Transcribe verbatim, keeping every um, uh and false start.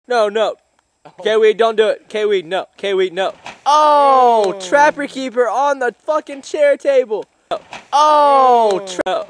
No, no. K-Weed, don't do it. K-Weed, no. K-Weed, no. Oh, Trapper Keeper on the fucking chair table. Oh, tra